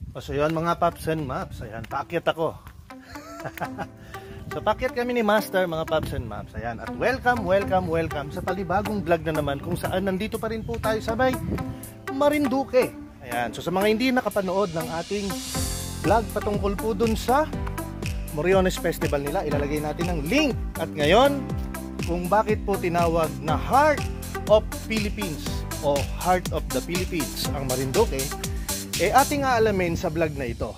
So yun mga Paps and Maps, ayan, paakyat ako. So paakyat kami ni Master mga Paps and Maps, ayan. At welcome sa palibagong vlog na naman kung saan nandito pa rin po tayo sa may Marinduque. Ayan, so sa mga hindi nakapanood ng ating vlog patungkol po dun sa Moriones Festival nila, ilalagay natin ang link. At ngayon, kung bakit po tinawag na Heart of Philippines o Heart of the Philippines ang Marinduque, ating aalamin sa vlog na ito.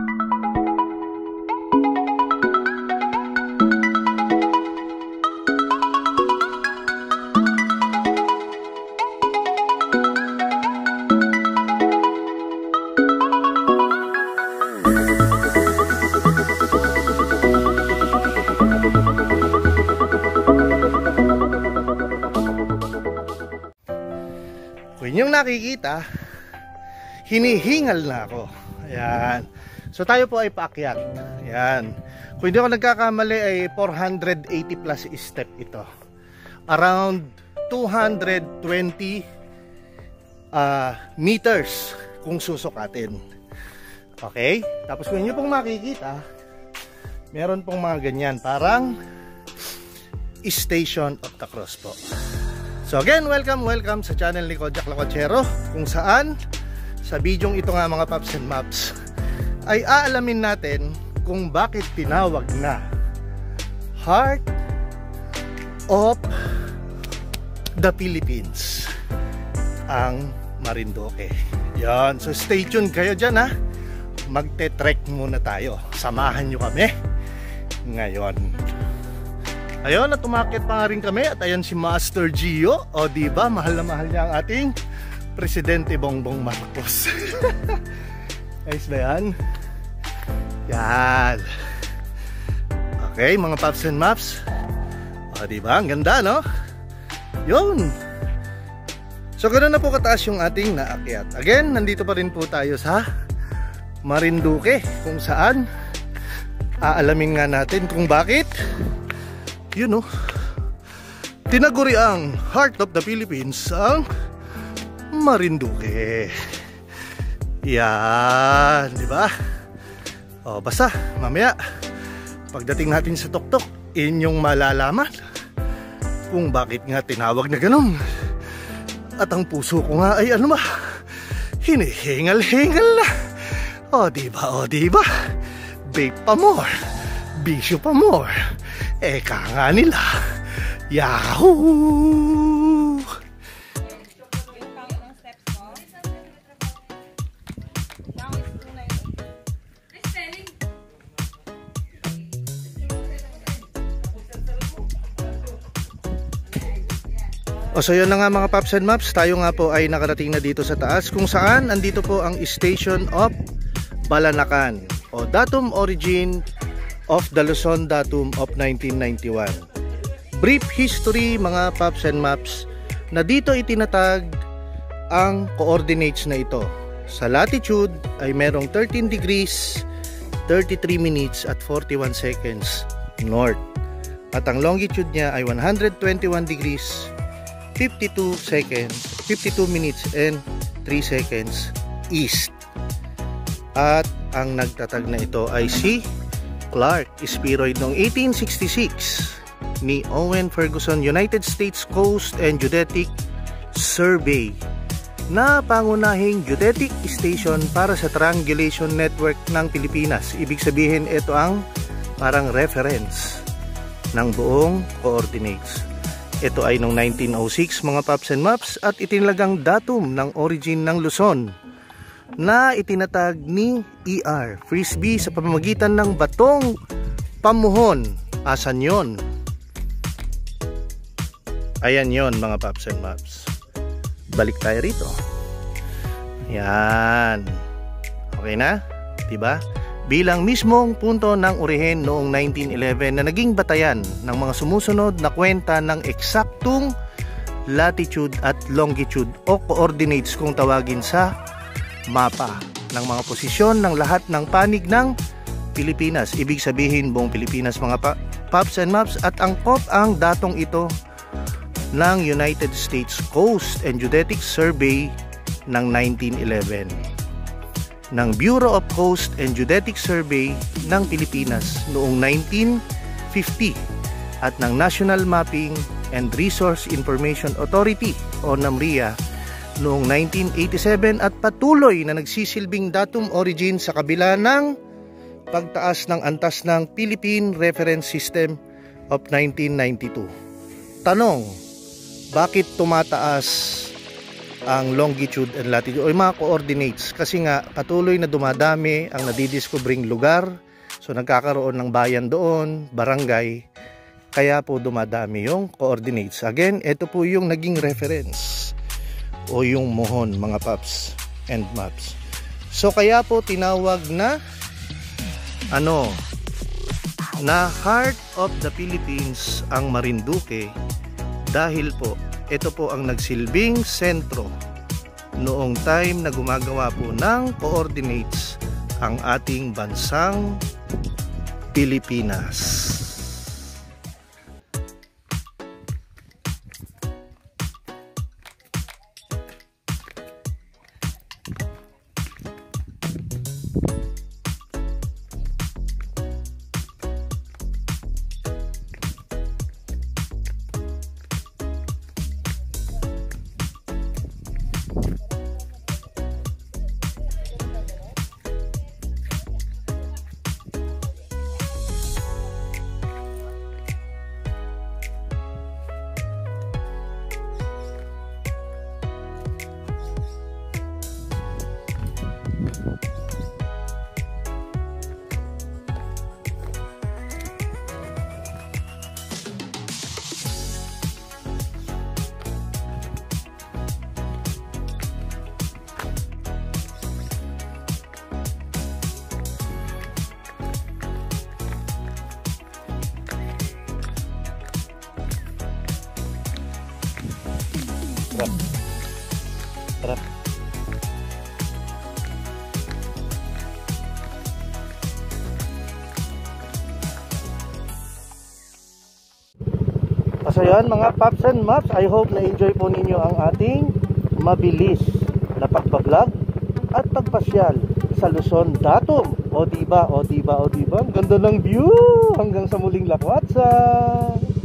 Kung inyong nakikita, hinihingal na ako. Ayan. So tayo po ay paakyat. Ayan. Kung hindi ako nagkakamali ay 480 plus step ito. Around 220 meters kung susukatin. Okay? Tapos kung inyo pong makikita, meron pong mga ganyan. Parang Station of the Cross po. So again, welcome sa channel ni Kojak Lakotsero, kung saan sa bidyong ito nga mga Paps and Maps ay aalamin natin kung bakit tinawag na Heart of the Philippines ang Marinduque. Yan, so stay tuned kayo dyan ha. Magte-trek muna tayo. Samahan nyo kami ngayon. Ayun, at umakyat pa nga rin kami. At ayan si Master Gio. O diba, mahal na mahal niya ang ating Presidente Bongbong Marcos. Ayos ba yan? Yan. Okay, mga Paps and Maps. O diba, ang ganda no? Yun. So ganoon na po kataas yung ating naakyat. Again, nandito pa rin po tayo sa Marinduque, kung saan aalamin nga natin kung bakit yun tinaguri ang Heart of the Philippines ang Marinduque. Yan, di ba? O basta mamaya pagdating natin sa tuktok, inyong malalaman kung bakit nga tinawag na ganun. At ang puso ko nga ay ano ba, hinihingal-hingal na. O diba? Vape pa more, bisyo pa more. Eka nga nila, Yahoo! So yun na nga mga Paps and Maps, tayo nga po ay nakarating na dito sa taas, kung saan andito po ang Station of Balanacan o Datum Origin of the Luzon Datum of 1991. Brief history mga Paps and Maps, na dito itinatag ang coordinates na ito. Sa latitude ay merong 13 degrees 33 minutes at 41 seconds north, at ang longitude niya ay 121 degrees 52 minutes and 3 seconds east. At ang nagtatag na ito ay si Clark Spheroid noong 1866 ni Owen Ferguson United States Coast and Geodetic Survey, na pangunahing geodetic station para sa triangulation network ng Pilipinas. Ibig sabihin ito ang parang reference ng buong coordinates. Ito ay noong 1906 mga Paps and Maps, at itinilagang datum ng origin ng Luzon na itinatag ni E.R. Frisbee sa pamamagitan ng batong pamuhon. Asan yon? Ayan yon mga Paps and Maps. Balik tayo rito. Yan. Okay na? Diba? Bilang mismong punto ng orihin noong 1911 na naging batayan ng mga sumusunod na kwenta ng eksaktong latitude at longitude o coordinates kung tawagin sa mapa ng mga posisyon ng lahat ng panig ng Pilipinas. Ibig sabihin buong Pilipinas mga Paps and Maps, at angkop ang datong ito ng United States Coast and Geodetic Survey ng 1911. ng Bureau of Coast and Geodetic Survey ng Pilipinas noong 1950 at ng National Mapping and Resource Information Authority o NAMRIA noong 1987 at patuloy na nagsisilbing datum origin sa kabila ng pagtaas ng antas ng Philippine Reference System of 1992. Tanong, bakit tumataas ang longitude and latitude o yung mga coordinates? Kasi nga patuloy na dumadami ang nadidiskubring lugar, so nagkakaroon ng bayan doon, barangay, kaya po dumadami yung coordinates. Again, ito po yung naging reference o yung mohon, mga paps and maps. So kaya po tinawag na na Heart of the Philippines ang Marinduque dahil po ito po ang nagsilbing sentro noong time na gumagawa po ng coordinates ang ating bansang Pilipinas. Tara. So yan mga paps and maps, I hope na enjoy po ninyo ang ating mabilis na pagbablog at pagpasyal sa Luzon datum. O diba, ang ganda ng view hanggang sa muling lakwatsa.